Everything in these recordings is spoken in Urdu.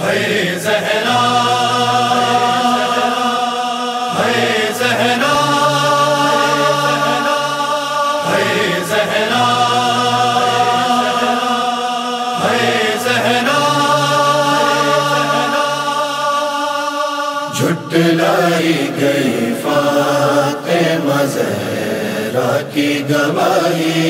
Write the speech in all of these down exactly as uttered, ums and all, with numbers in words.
ہے زہرا ہے زہرا ہے زہرا ہے زہرا جھٹلائی گئی فاطمہ زہرا کی گواہی،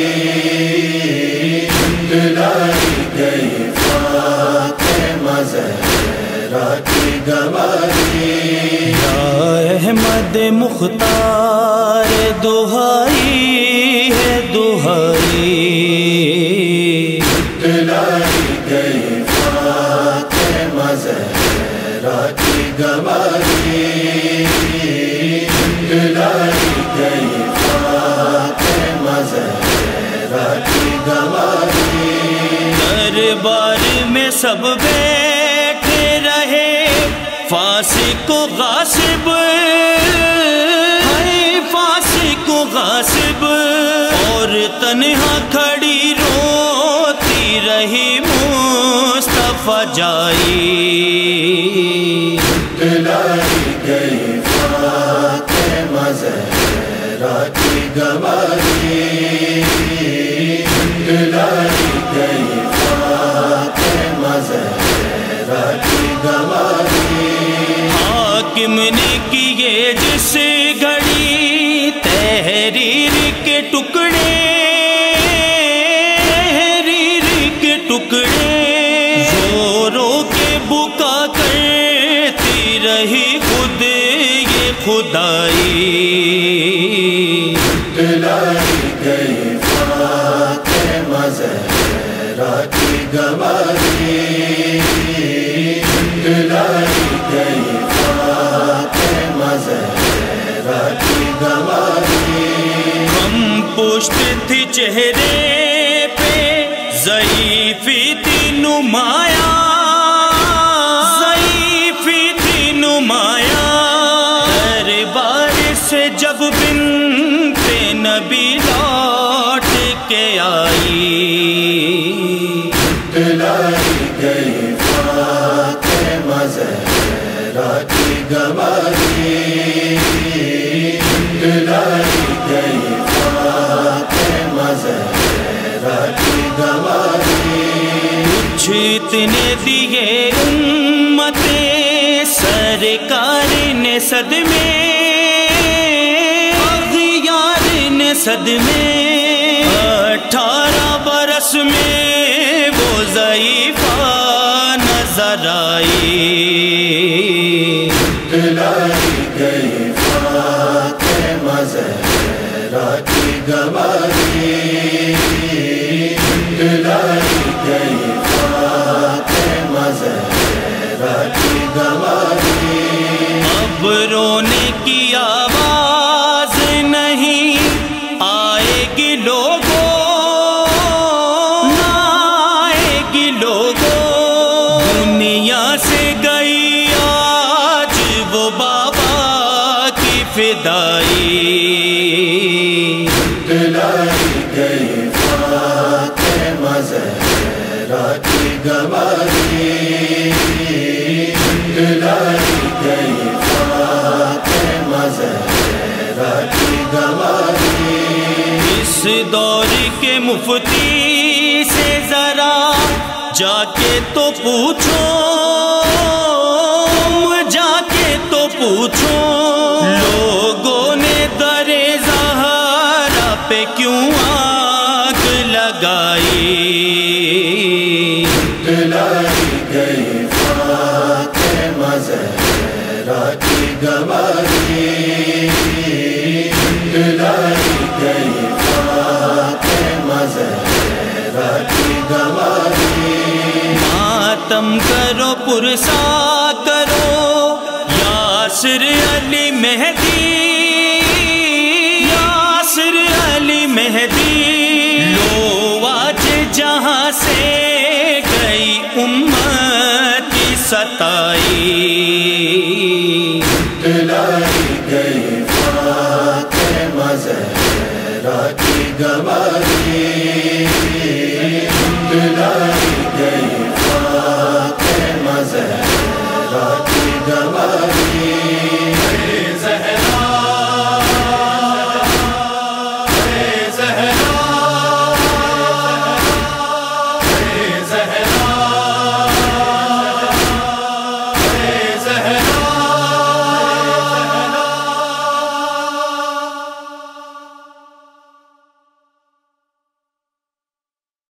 جھٹلائی گئی فاطمہ زہرا کی گواہی۔ یا احمد مختار دہائی ہے دہائی، جھٹلائی گئی فاطمہ زہرا کی گواہی، جھٹلائی گئی فاطمہ زہرا کی گواہی۔ دربار میں سب بیٹھے رہے، فاسق و غاصب ہے فاسق و غاصب، اور تنہا کھڑی روتی رہی مصطفیٰ جائی۔ جھٹلائی گئی فاطمہ زہرا کی گواہی، جھٹلائی گئی فاطمہ زہرا کی گواہی۔ حاکم نے کیے جس گھڑی تحریر کے ٹکڑے، تحریر کے ٹکڑے، رو رو کے بکا کرتی رہی خود یہ خدائی۔ جھٹلائی گئی فاطمہ زہرا کی گواہی، جھٹلائی گئی فاطمہ زہرا کی گواہی۔ ہم پشت تھی چہرے پہ ضعیفی تھی نمایاں، ضعیفی تھی نمایاں، دربار سے جب بنت نبی لوٹ کے آئی۔ جھٹلائی گئی فاطمہ زہرا کی گواہی، جھٹلائی گئی فاطمہ زہرا کی گواہی۔ کچھ اتنے دیے امت سرکار نے صدمے، اغیار نے صدمے، اٹھارہ برس میں وہ ضعیفہ نظر آئی۔ جھٹلائی گئی فاطمہ زہرا کی گواہی، جھٹلائی گئی فاطمہ زہرا کی گواہی۔ اب رونے کی آواز نہیں آئے گی لوگوں، نہ آئے گی لوگوں، دنیا سے گئی آج وہ بابا کی فدائی۔ جھٹلائی گئی فاطمہ زہرا کی گواہی، جھٹلائی گئی فاطمہ زہرا کی گواہی۔ اس دور کے مفتی سے ذرا جا کے تو پوچھو، جا کے تو پوچھو، لوگوں نے در زہرا پہ کیوں آگ لگائی۔ جھٹلائی گئی فاطمہ زہرا کی گواہی، جھٹلائی گئی فاطمہ زہرا کی گواہی۔ ماتم کرو پرسا کرو یاسر علی مہدی، یاسر علی مہدی، لو آج جہاں سے گئی امت کی ستائی۔ جھٹلائی گئی فاطمہ زہرا کی گواہی،